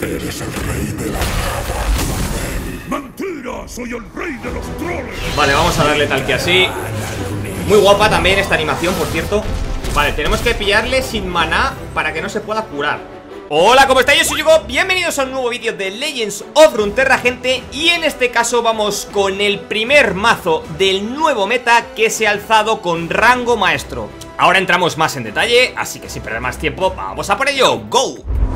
Eres el rey de la nada, cruel. ¡Mentira! ¡Soy el rey de los troles! Vale, vamos a darle tal que así. Muy guapa también esta animación, por cierto. Vale, tenemos que pillarle sin maná para que no se pueda curar. Hola, ¿cómo estáis? Yo soy Yugo, bienvenidos a un nuevo vídeo de Legends of Runeterra, gente. Y en este caso vamos con el primer mazo del nuevo meta que se ha alzado con rango maestro. Ahora entramos más en detalle, así que sin perder más tiempo, vamos a por ello. ¡Go!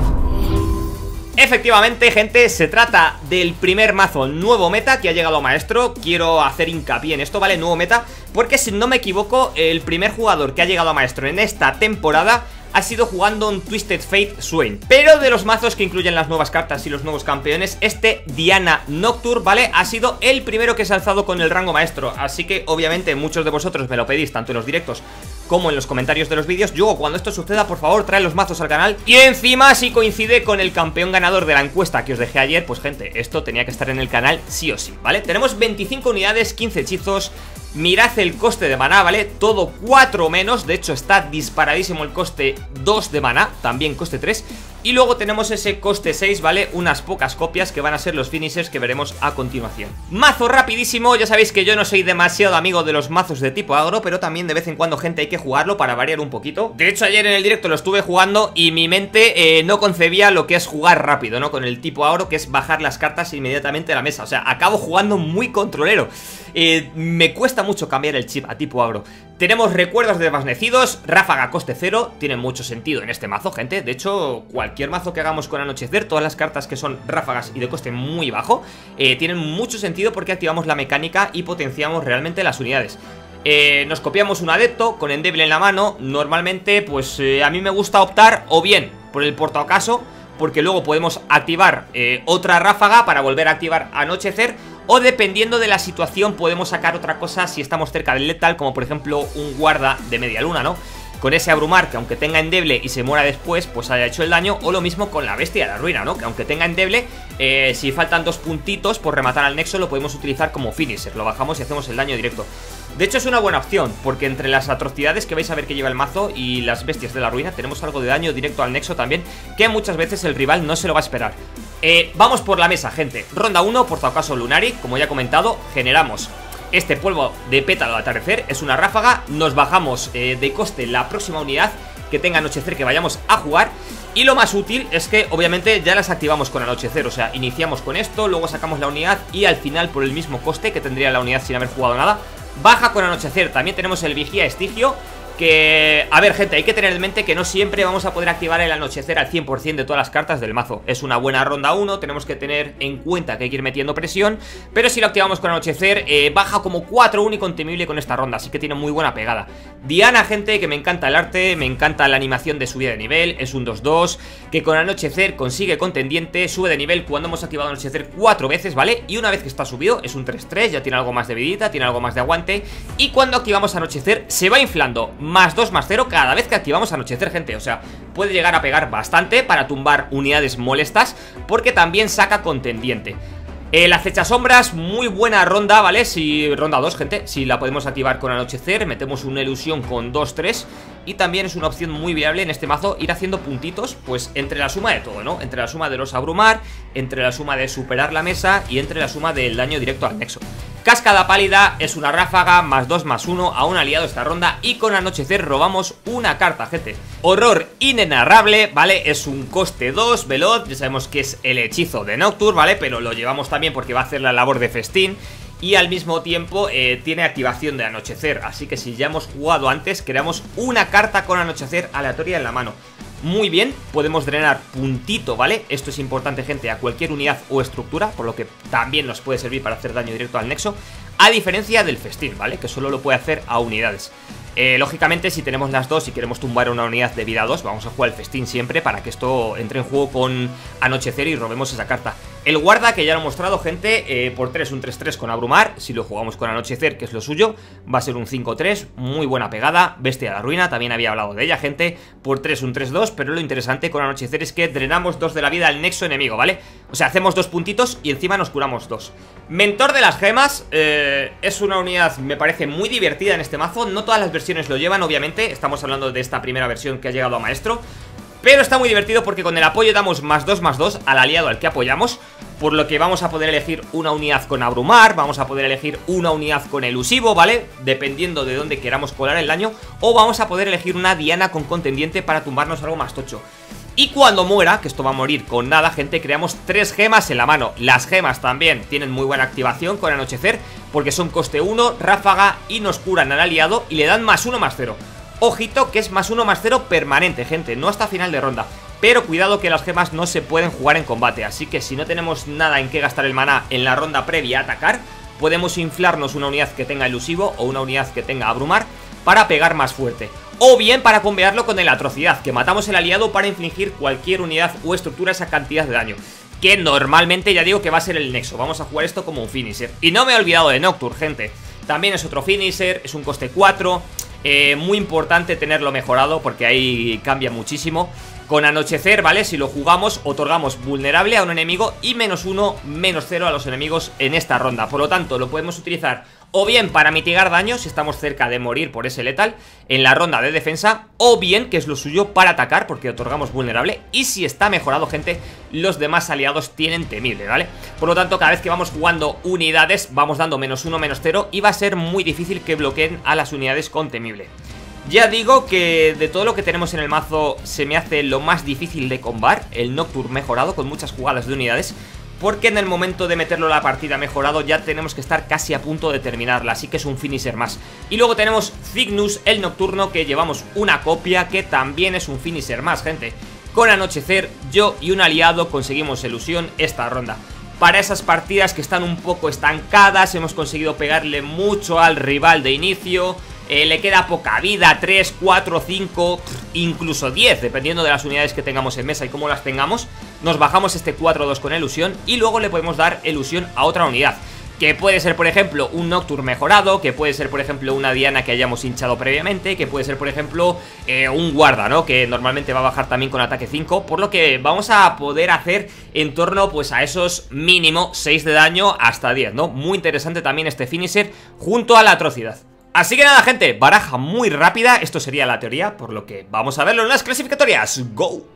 Efectivamente, gente, se trata del primer mazo nuevo meta que ha llegado a maestro. Quiero hacer hincapié en esto, ¿vale? Nuevo meta, porque si no me equivoco, el primer jugador que ha llegado a maestro en esta temporada ha sido jugando un Twisted Fate Swain. Pero de los mazos que incluyen las nuevas cartas y los nuevos campeones, este Diana Nocturne, ¿vale? Ha sido el primero que se ha alzado con el rango maestro. Así que obviamente muchos de vosotros me lo pedís, tanto en los directos como en los comentarios de los vídeos. Yo, cuando esto suceda, por favor, trae los mazos al canal. Y encima, si coincide con el campeón ganador de la encuesta que os dejé ayer, pues gente, esto tenía que estar en el canal sí o sí, ¿vale? Tenemos 25 unidades, 15 hechizos. Mirad el coste de maná, ¿vale? Todo 4 menos, de hecho está disparadísimo el coste 2 de maná, también coste 3. Y luego tenemos ese coste 6, ¿vale? Unas pocas copias que van a ser los finishers que veremos a continuación. Mazo rapidísimo, ya sabéis que yo no soy demasiado amigo de los mazos de tipo agro, pero también de vez en cuando, gente, hay que jugarlo para variar un poquito. De hecho, ayer en el directo lo estuve jugando y mi mente no concebía lo que es jugar rápido, ¿no? Con el tipo agro, que es bajar las cartas inmediatamente a la mesa. O sea, acabo jugando muy controlero. Me cuesta mucho cambiar el chip a tipo agro. Tenemos recuerdos desvanecidos, ráfaga coste 0, tiene mucho sentido en este mazo, gente. De hecho, cualquier mazo que hagamos con anochecer, todas las cartas que son ráfagas y de coste muy bajo, tienen mucho sentido porque activamos la mecánica y potenciamos realmente las unidades. Nos copiamos un adepto con endeble en la mano. Normalmente, pues a mí me gusta optar o bien por el portaocaso, porque luego podemos activar otra ráfaga para volver a activar anochecer, o dependiendo de la situación podemos sacar otra cosa si estamos cerca del letal, como por ejemplo un guarda de media luna, ¿no? Con ese abrumar, que aunque tenga endeble y se muera después, pues haya hecho el daño. O lo mismo con la bestia de la ruina, ¿no? Que aunque tenga endeble, si faltan 2 puntitos por rematar al nexo, lo podemos utilizar como finisher. Lo bajamos y hacemos el daño directo. De hecho es una buena opción, porque entre las atrocidades que vais a ver que lleva el mazo y las bestias de la ruina, tenemos algo de daño directo al nexo también, que muchas veces el rival no se lo va a esperar. Vamos por la mesa, gente. Ronda 1, por si acaso Lunari, como ya he comentado, generamos este polvo de pétalo de atardecer, es una ráfaga. Nos bajamos de coste la próxima unidad que tenga anochecer que vayamos a jugar. Y lo más útil es que obviamente ya las activamos con anochecer. O sea, iniciamos con esto, luego sacamos la unidad y al final, por el mismo coste que tendría la unidad sin haber jugado nada, baja con anochecer. También tenemos el vigía estigio, que, a ver, gente, hay que tener en mente que no siempre vamos a poder activar el anochecer al 100% de todas las cartas del mazo. Es una buena ronda 1, tenemos que tener en cuenta que hay que ir metiendo presión, pero si lo activamos con anochecer, baja como 4-1 y contemible con esta ronda, así que tiene muy buena pegada. Diana, gente, que me encanta el arte, me encanta la animación de subida de nivel, es un 2-2, que con anochecer consigue contendiente, sube de nivel cuando hemos activado anochecer 4 veces, ¿vale? Y una vez que está subido, es un 3-3, ya tiene algo más de vidita, tiene algo más de aguante, y cuando activamos anochecer, se va inflando más 2 más 0 cada vez que activamos anochecer, gente. O sea, puede llegar a pegar bastante para tumbar unidades molestas, porque también saca contendiente. La acecha sombras, muy buena ronda, ¿vale? Si ronda 2, gente, si la podemos activar con anochecer, metemos una ilusión con 2-3. Y también es una opción muy viable en este mazo ir haciendo puntitos, pues entre la suma de todo, ¿no? Entre la suma de los abrumar, entre la suma de superar la mesa y entre la suma del daño directo al nexo. Cascada pálida es una ráfaga, más 2 más 1 a un aliado esta ronda. Y con anochecer robamos una carta, gente. Horror inenarrable, ¿vale? Es un coste 2, veloz, ya sabemos que es el hechizo de Nocturne, ¿vale? Pero lo llevamos también porque va a hacer la labor de festín. Y al mismo tiempo tiene activación de anochecer. Así que si ya hemos jugado antes, creamos una carta con anochecer aleatoria en la mano. Muy bien, podemos drenar puntito, ¿vale? Esto es importante, gente, a cualquier unidad o estructura, por lo que también nos puede servir para hacer daño directo al nexo, a diferencia del festín, ¿vale? Que solo lo puede hacer a unidades. Lógicamente, si tenemos las dos y queremos tumbar una unidad de vida 2, vamos a jugar el festín siempre para que esto entre en juego con anochecer y robemos esa carta. El guarda, que ya lo he mostrado, gente, por 3 un 3-3 con abrumar. Si lo jugamos con anochecer, que es lo suyo, va a ser un 5-3, muy buena pegada. Bestia de la ruina, también había hablado de ella, gente, por 3 un 3-2, pero lo interesante con anochecer es que drenamos 2 de la vida al nexo enemigo, ¿vale? O sea, hacemos 2 puntitos y encima nos curamos 2. Mentor de las gemas, es una unidad, me parece muy divertida en este mazo. No todas las versiones lo llevan, obviamente, estamos hablando de esta primera versión que ha llegado a maestro. Pero está muy divertido porque con el apoyo damos +2/+2 al aliado al que apoyamos, por lo que vamos a poder elegir una unidad con abrumar, vamos a poder elegir una unidad con elusivo, ¿vale? Dependiendo de dónde queramos colar el daño, o vamos a poder elegir una diana con contendiente para tumbarnos algo más tocho. Y cuando muera, que esto va a morir con nada, gente, creamos 3 gemas en la mano. Las gemas también tienen muy buena activación con anochecer, porque son coste 1, ráfaga y nos curan al aliado y le dan +1/+0. Ojito que es +1/+0 permanente, gente, no hasta final de ronda. Pero cuidado que las gemas no se pueden jugar en combate, así que si no tenemos nada en que gastar el maná en la ronda previa a atacar, podemos inflarnos una unidad que tenga elusivo o una unidad que tenga abrumar para pegar más fuerte. O bien para combiarlo con el atrocidad, que matamos el aliado para infligir cualquier unidad o estructura esa cantidad de daño, que normalmente ya digo que va a ser el nexo. Vamos a jugar esto como un finisher. Y no me he olvidado de Nocturne, gente. También es otro finisher, es un coste 4. Muy importante tenerlo mejorado porque ahí cambia muchísimo. Con anochecer, ¿vale? Si lo jugamos, otorgamos vulnerable a un enemigo y -1/-0 a los enemigos en esta ronda. Por lo tanto, lo podemos utilizar o bien para mitigar daño si estamos cerca de morir por ese letal en la ronda de defensa, o bien, que es lo suyo, para atacar porque otorgamos vulnerable. Y si está mejorado, gente, los demás aliados tienen temible, ¿vale? Por lo tanto, cada vez que vamos jugando unidades vamos dando -1/-0 y va a ser muy difícil que bloqueen a las unidades con temible. Ya digo que de todo lo que tenemos en el mazo se me hace lo más difícil de combar el Nocturne mejorado, con muchas jugadas de unidades, porque en el momento de meterlo a la partida mejorado ya tenemos que estar casi a punto de terminarla, así que es un finisher más. Y luego tenemos Cygnus, el nocturno, que llevamos una copia, que también es un finisher más, gente. Con anochecer, yo y un aliado conseguimos ilusión esta ronda. Para esas partidas que están un poco estancadas, hemos conseguido pegarle mucho al rival de inicio. Le queda poca vida, 3, 4, 5, incluso 10, dependiendo de las unidades que tengamos en mesa y cómo las tengamos. Nos bajamos este 4-2 con ilusión y luego le podemos dar ilusión a otra unidad, que puede ser, por ejemplo, un Nocturne mejorado, que puede ser, por ejemplo, una diana que hayamos hinchado previamente, que puede ser, por ejemplo, un guarda, ¿no? Que normalmente va a bajar también con ataque 5, por lo que vamos a poder hacer en torno, pues, a esos mínimo 6 de daño hasta 10, ¿no? Muy interesante también este finisher junto a la atrocidad. Así que nada, gente, baraja muy rápida, esto sería la teoría, por lo que vamos a verlo en las clasificatorias. ¡Go!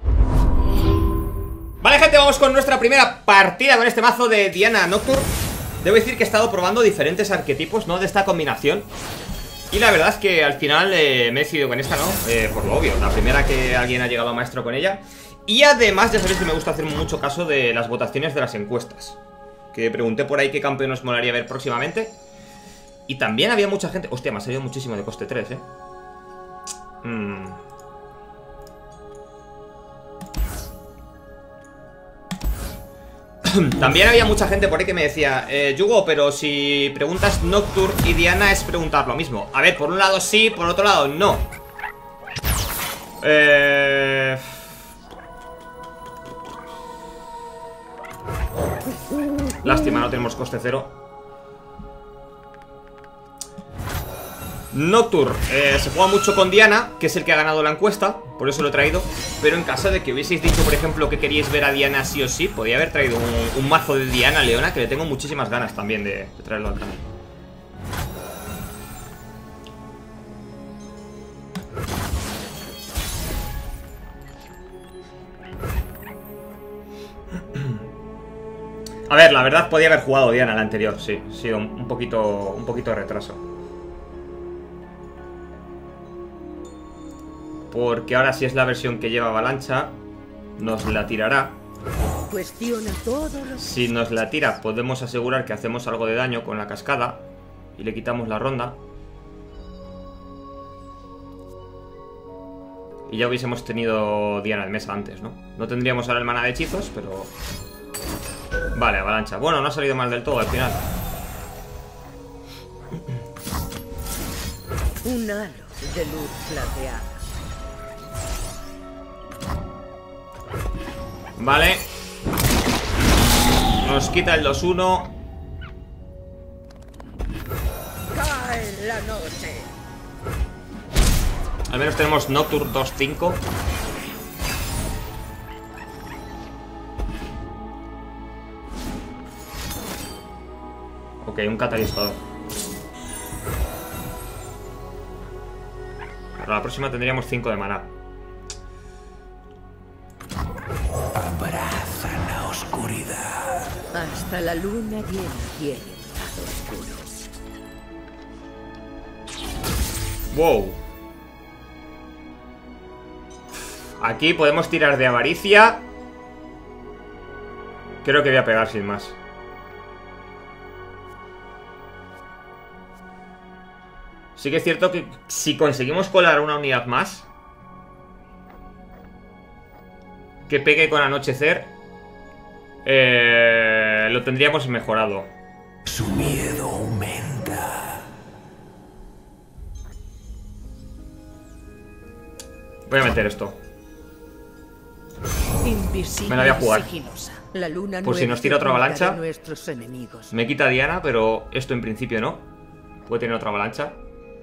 Vale, gente, vamos con nuestra primera partida con este mazo de Diana Nocturne. Debo decir que he estado probando diferentes arquetipos, ¿no? De esta combinación. Y la verdad es que al final me he decidido con esta, ¿no? Por lo obvio, la primera que alguien ha llegado a maestro con ella. Y además, ya sabéis que me gusta hacer mucho caso de las votaciones de las encuestas. Que pregunté por ahí qué campeón nos molaría ver próximamente. Y también había mucha gente... Hostia, me ha salido muchísimo de coste 3, También había mucha gente por ahí que me decía Yugo, pero si preguntas Nocturne y Diana es preguntar lo mismo. A ver, por un lado sí, por otro lado no. Lástima, no tenemos coste 0. Nocturne se juega mucho con Diana, que es el que ha ganado la encuesta, por eso lo he traído. Pero en caso de que hubieseis dicho, por ejemplo, que queríais ver a Diana sí o sí, podría haber traído un mazo de Diana Leona, que le tengo muchísimas ganas también de traerlo al canal. A ver, la verdad podía haber jugado Diana la anterior, sí, ha sido un poquito de retraso. Porque ahora si es la versión que lleva avalancha, nos la tirará. Cuestiona todo lo... Si nos la tira, podemos asegurar que hacemos algo de daño con la cascada y le quitamos la ronda. Y ya hubiésemos tenido Diana en mesa antes, ¿no? No tendríamos ahora el maná de hechizos, pero... Vale, avalancha. Bueno, no ha salido mal del todo al final. Un halo de luz plateada. Vale. Nos quita el 2-1. Cae la noche. Al menos tenemos Nocturne 2-5. Ok, un catalizador. Para la próxima tendríamos 5 de maná. oscuridad. Hasta la luna llena tiene un lado oscuro. Wow. Aquí podemos tirar de avaricia. Creo que voy a pegar sin más. Sí que es cierto que si conseguimos colar una unidad más que pegue con anochecer, lo tendríamos mejorado. Su miedo aumenta. Voy a meter esto. Invisible, Me la voy a jugar. sigilosa. La luna Por si nos tira otra oculta avalancha. de nuestros enemigos. Me quita Diana, pero esto en principio no. Puede tener otra avalancha.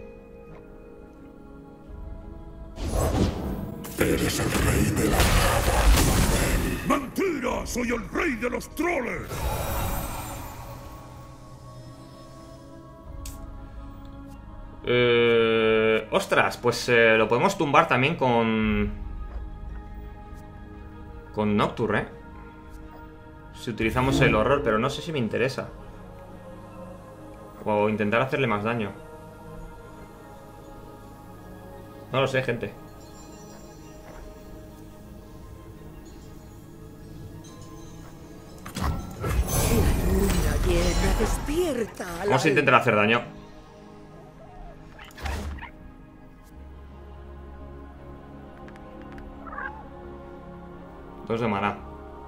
Eres el rey de la nada. ¡Mentira! ¡Soy el rey de los troles! Ostras, pues lo podemos tumbar también con Nocturne, ¿eh? Si utilizamos el horror, pero no sé si me interesa. O intentar hacerle más daño. No lo sé, gente. La luna llena despierta. Vamos a intentar hacer daño. Dos de maná.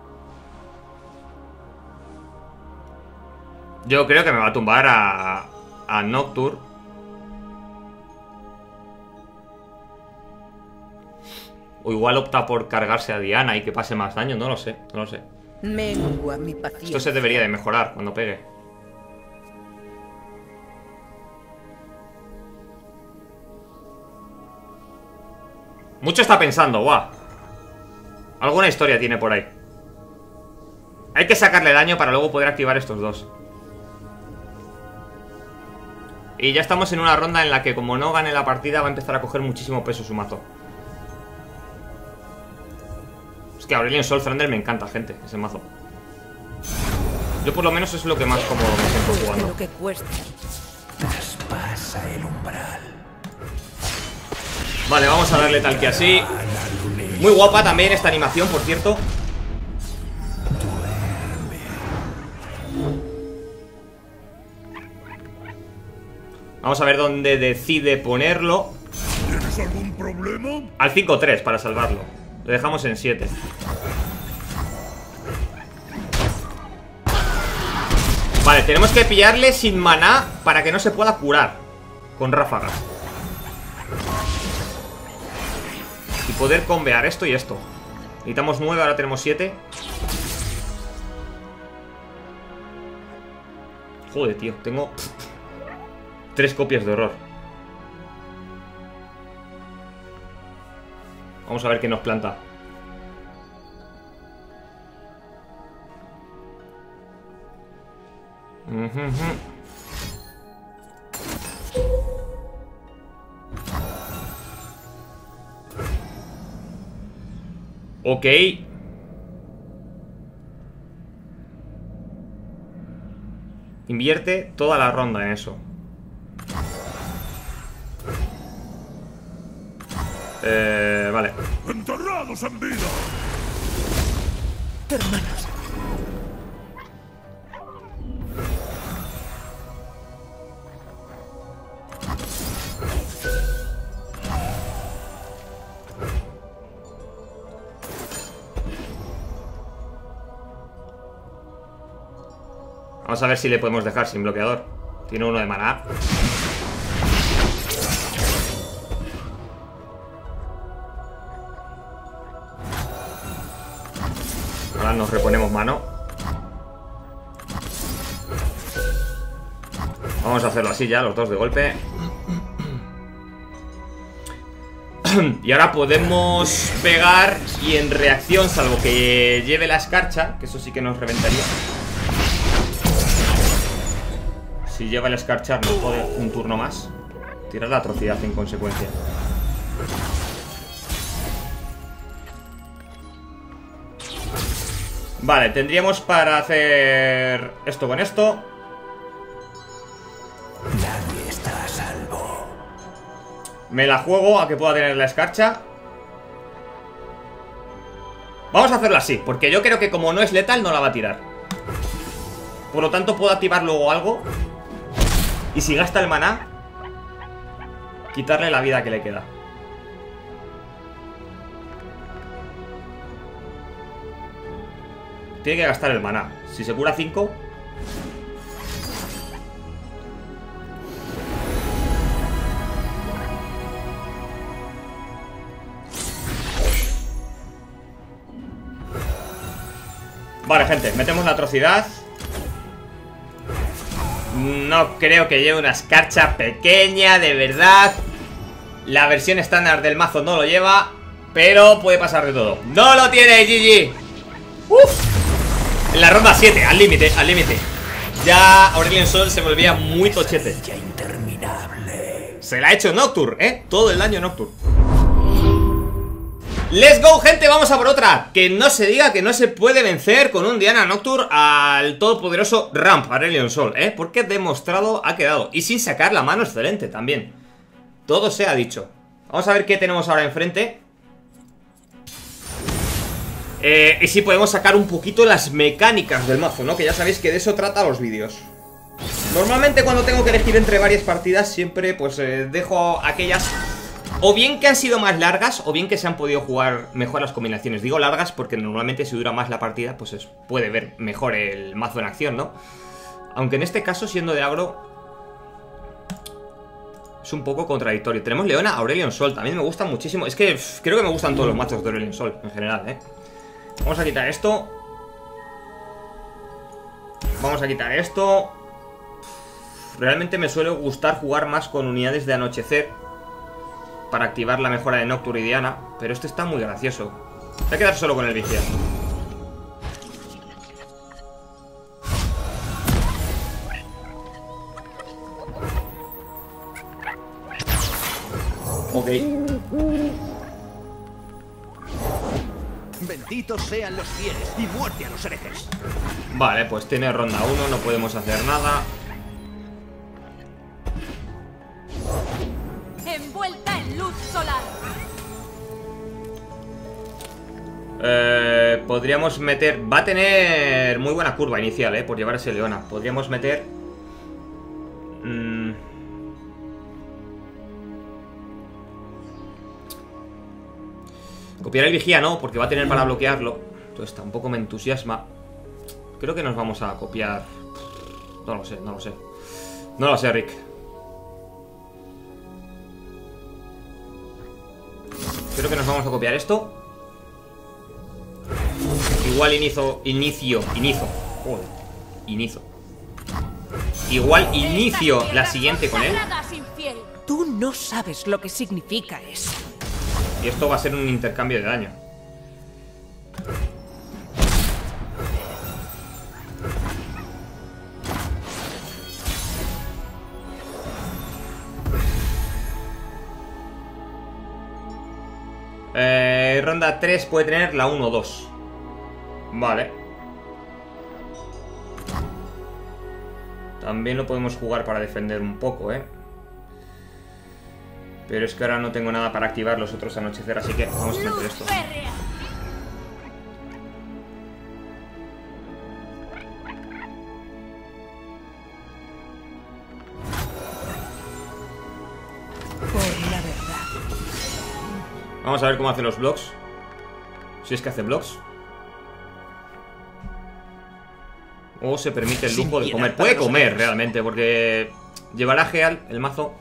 Yo creo que me va a tumbar a Nocturne. O igual opta por cargarse a Diana y que pase más daño, no lo sé, no lo sé. Mengua mi paciencia. Esto se debería de mejorar cuando pegue. Mucho está pensando, guau. Alguna historia tiene por ahí. Hay que sacarle daño para luego poder activar estos dos. Y ya estamos en una ronda en la que como no gane la partida va a empezar a coger muchísimo peso su mazo. Es que Aurelion Sol Thunder me encanta, gente, ese mazo. Yo por lo menos es lo que más cómodo me siento Cueste jugando. lo que cueste. Traspasa el umbral. Vale, vamos a darle tal que así. Muy guapa también esta animación, por cierto. Vamos a ver dónde decide ponerlo. ¿Tienes algún problema? Al 5-3 para salvarlo. Lo dejamos en 7. Vale, tenemos que pillarle sin maná para que no se pueda curar con ráfagas. Y poder combear esto y esto. Necesitamos 9, ahora tenemos 7. Joder, tío, tengo 3 copias de horror. Vamos a ver qué nos planta. Ok. Invierte toda la ronda en eso. Vale. ¡Enterrados en vida! Hermanos. Vamos a ver si le podemos dejar sin bloqueador. Tiene uno de maná. Ahora nos reponemos mano. Vamos a hacerlo así ya, los dos de golpe. Y ahora podemos pegar y en reacción, salvo que lleve la escarcha, que eso sí que nos reventaría. Si lleva el escarchar nos jode un turno más. Tirar la atrocidad en consecuencia. Vale, tendríamos para hacer esto con esto. Nadie está a salvo. Me la juego a que pueda tener la escarcha. Vamos a hacerlo así, porque yo creo que como no es letal no la va a tirar. Por lo tanto puedo activar luego algo. Y si gasta el maná, quitarle la vida que le queda. Tiene que gastar el maná. Si se cura 5. Vale, gente, metemos la atrocidad. No creo que lleve una escarcha pequeña, de verdad. La versión estándar del mazo no lo lleva, pero puede pasar de todo. ¡No lo tiene, GG! ¡Uf! En la ronda 7, al límite, al límite. Ya Aurelion Sol se volvía muy tochete. Interminable. Se la ha hecho Nocturne, todo el daño Nocturne. Let's go, gente, vamos a por otra. Que no se diga que no se puede vencer con un Diana Nocturne al todopoderoso Ramp, Aurelion Sol, porque demostrado ha quedado. Y sin sacar la mano excelente también. Todo se ha dicho. Vamos a ver qué tenemos ahora enfrente. Y si podemos sacar un poquito las mecánicas del mazo, ¿no? Que ya sabéis que de eso trata los vídeos. Normalmente cuando tengo que elegir entre varias partidas siempre pues dejo aquellas o bien que han sido más largas o bien que se han podido jugar mejor las combinaciones. Digo largas porque normalmente si dura más la partida pues puede ver mejor el mazo en acción, ¿no? Aunque en este caso, siendo de agro, es un poco contradictorio. Tenemos Leona, Aurelion Sol, también me gusta muchísimo. Es que creo que me gustan todos los mazos de Aurelion Sol en general, Vamos a quitar esto. Vamos a quitar esto. Realmente me suele gustar jugar más con unidades de anochecer para activar la mejora de Nocturne y Diana, pero este está muy gracioso. Voy a quedar solo con el vigía. Ok. Benditos sean los fieles y muerte a los herejes. Vale, pues tiene ronda 1, no podemos hacer nada. Envuelta en luz solar. Podríamos meter... Va a tener muy buena curva inicial, por llevar ese Leona. Podríamos meter... Copiar el vigía no, porque va a tener para bloquearlo. Entonces tampoco me entusiasma. Creo que nos vamos a copiar... No lo sé, no lo sé. No lo sé, Rick. Creo que nos vamos a copiar esto. Igual inicio. Joder, inicio. Igual inicio la siguiente con él. Tú no sabes lo que significa eso. Y esto va a ser un intercambio de daño. Ronda 3 puede tener la 1-2. Vale. También lo podemos jugar para defender un poco, Pero es que ahora no tengo nada para activar los otros anochecer, así que vamos a meter esto. Por la verdad. Vamos a ver cómo hace los blocks. Si es que hace blocks. O se permite el lujo de comer. Puede comer realmente, porque llevará Geal, el mazo.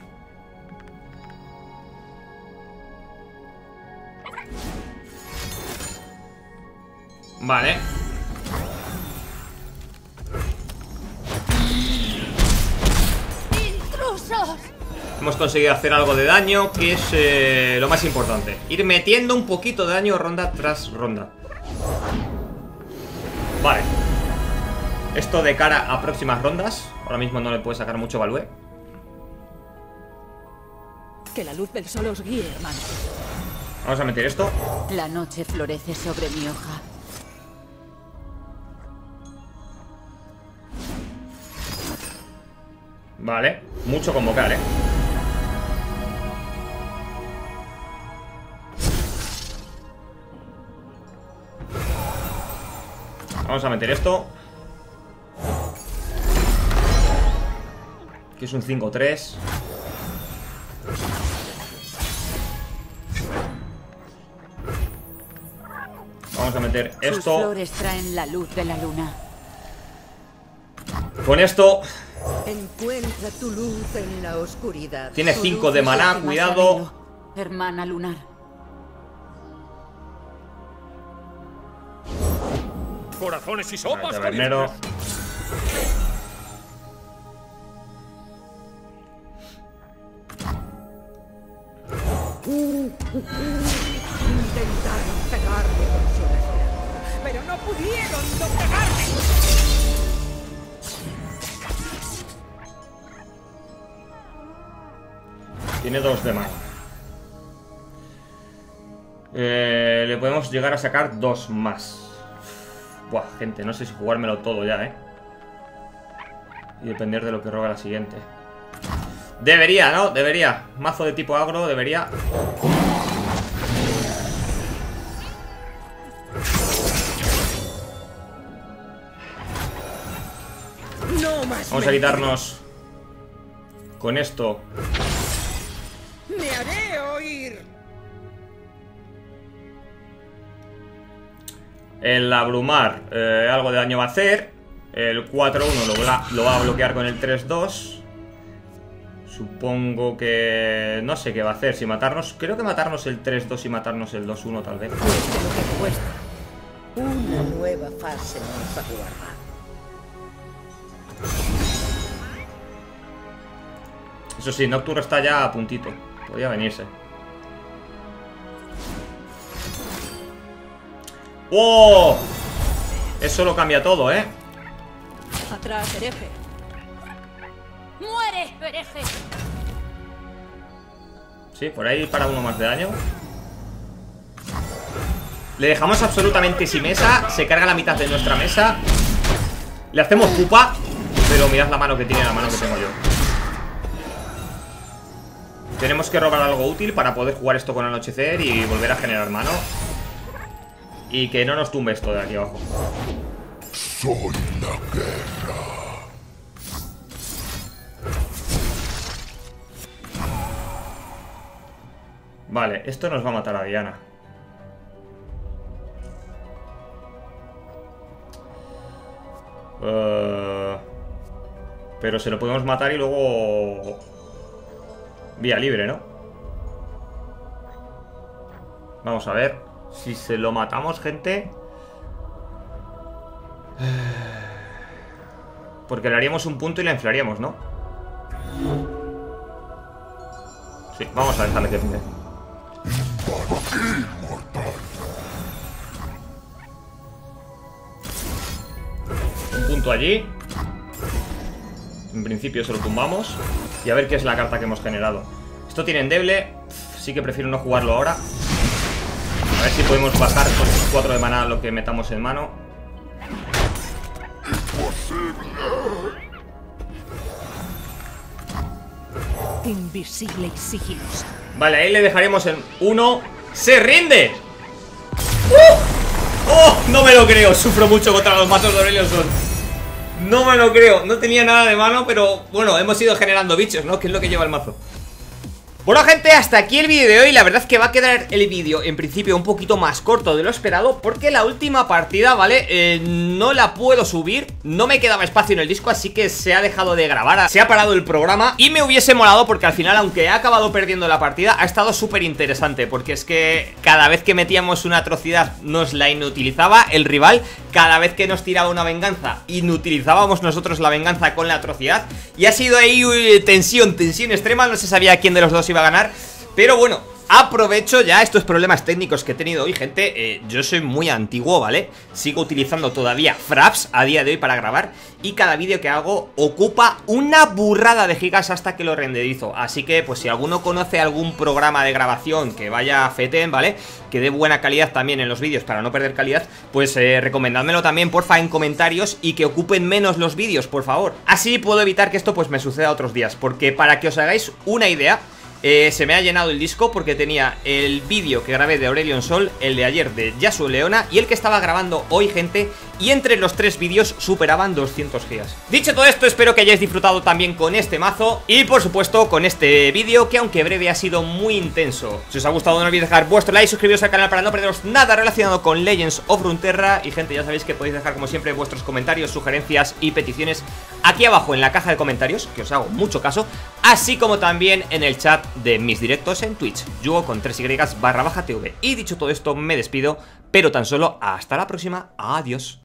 Vale. ¡Intrusos! Hemos conseguido hacer algo de daño, que es lo más importante. Ir metiendo un poquito de daño ronda tras ronda. Vale. Esto de cara a próximas rondas. Ahora mismo no le puede sacar mucho value. Que la luz del sol os guíe, hermano. Vamos a meter esto. La noche florece sobre mi hoja. Vale, mucho convocar, Vamos a meter esto. Que es un 5-3. Vamos a meter Sus esto. flores traen la luz de la luna. Con esto. Encuentra tu luz en la oscuridad. Tiene Su 5 luz de es la maná, que más cuidado. anhelo, hermana lunar. Corazones y sopas. Tabernero. Intentaron pegarme con su desgracia, pero no pudieron doblegarme. Tiene 2 de maná. Le podemos llegar a sacar 2 más. Buah, gente, no sé si jugármelo todo ya, y depender de lo que roba la siguiente. Debería, ¿no? Debería. Mazo de tipo agro, debería. No más. Vamos a quitarnos con esto. Me haré oír. El abrumar, algo de daño va a hacer. El 4-1 lo va a bloquear con el 3-2. Supongo que... no sé qué va a hacer. Si matarnos... creo que matarnos el 3-2 y matarnos el 2-1 tal vez. Cueste lo que cueste. Una nueva fase nos aguarda. Eso sí, Nocturne está ya a puntito. Podría venirse. ¡Oh! Eso lo cambia todo, Atrás, hereje. ¡Muere, hereje! Sí, por ahí para uno más de daño. Le dejamos absolutamente sin mesa. Se carga la mitad de nuestra mesa. Le hacemos pupa. Pero mirad la mano que tiene, la mano que tengo yo. Tenemos que robar algo útil para poder jugar esto con anochecer y volver a generar mano. Y que no nos tumbe esto de aquí abajo. Soy la guerra. Vale, esto nos va a matar a Diana. Pero se lo podemos matar y luego... vía libre, ¿no? Vamos a ver. Si se lo matamos, gente... porque le haríamos un punto y la inflaríamos, ¿no? Sí, vamos a dejarle que pinte. Un punto allí. En principio se lo tumbamos. Y a ver qué es la carta que hemos generado. Esto tiene endeble. Sí que prefiero no jugarlo ahora. A ver si podemos bajar con 4 de maná lo que metamos en mano. Invisible y sigilosa. Vale, ahí le dejaremos en 1. ¡Se rinde! ¡Oh! No me lo creo. Sufro mucho contra los mazos de Aurelion. No me lo creo. No tenía nada de mano, pero bueno, hemos ido generando bichos, ¿no? Que es lo que lleva el mazo. Bueno, gente, hasta aquí el vídeo de hoy. La verdad es que va a quedar el vídeo en principio un poquito más corto de lo esperado, porque la última partida, ¿vale? No la puedo subir. No me quedaba espacio en el disco, así que se ha dejado de grabar. Se ha parado el programa y me hubiese molado porque al final, aunque he acabado perdiendo la partida, ha estado súper interesante, porque es que cada vez que metíamos una atrocidad nos la inutilizaba el rival. Cada vez que nos tiraba una venganza, inutilizábamos nosotros la venganza con la atrocidad. Y ha sido ahí tensión extrema. No se sabía quién de los dos iba a ganar, pero bueno, aprovecho ya estos problemas técnicos que he tenido hoy, gente. Yo soy muy antiguo, ¿vale? Sigo utilizando todavía Fraps a día de hoy para grabar, y cada vídeo que hago ocupa una burrada de gigas hasta que lo renderizo. Así que, pues si alguno conoce algún programa de grabación que vaya fetén, ¿vale? Que dé buena calidad también en los vídeos para no perder calidad, pues recomendádmelo también, porfa, en comentarios, y que ocupen menos los vídeos, por favor. Así puedo evitar que esto pues me suceda otros días, porque para que os hagáis una idea, se me ha llenado el disco porque tenía el vídeo que grabé de Aurelion Sol, el de ayer de Yasuo Leona y el que estaba grabando hoy, gente, y entre los tres vídeos superaban 200 gigas. Dicho todo esto, espero que hayáis disfrutado también con este mazo y por supuesto con este vídeo, que aunque breve ha sido muy intenso. Si os ha gustado no olvidéis dejar vuestro like, suscribiros al canal para no perderos nada relacionado con Legends of Runeterra, y gente, ya sabéis que podéis dejar como siempre vuestros comentarios, sugerencias y peticiones aquí abajo en la caja de comentarios, que os hago mucho caso, así como también en el chat de mis directos en Twitch, Yugo con 3y /TV. Y dicho todo esto, me despido, pero tan solo hasta la próxima. Adiós.